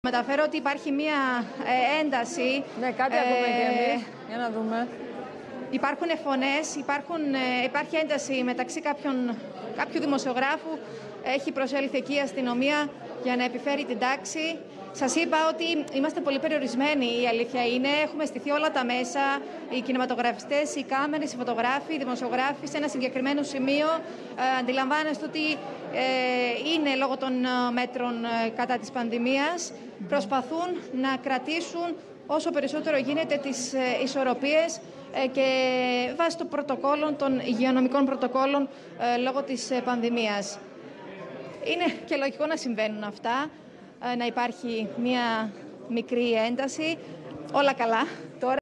Μεταφέρω ότι υπάρχει μία ένταση. Ναι, κάτι ακούμε και εμείς. Για να δούμε. Υπάρχουν φωνές, υπάρχει ένταση μεταξύ κάποιου δημοσιογράφου. Έχει προσέλθει εκεί η αστυνομία για να επιφέρει την τάξη. Σας είπα ότι είμαστε πολύ περιορισμένοι, η αλήθεια είναι. Έχουμε στηθεί όλα τα μέσα, οι κινηματογραφιστές, οι κάμερες, οι φωτογράφοι, οι δημοσιογράφοι σε ένα συγκεκριμένο σημείο. Αντιλαμβάνεστε ότι είναι λόγω των μέτρων κατά της πανδημίας. Προσπαθούν να κρατήσουν όσο περισσότερο γίνεται τις ισορροπίες και βάσει των υγειονομικών πρωτοκόλων λόγω της πανδημίας. Είναι και λογικό να συμβαίνουν αυτά, να υπάρχει μια μικρή ένταση. Όλα καλά τώρα.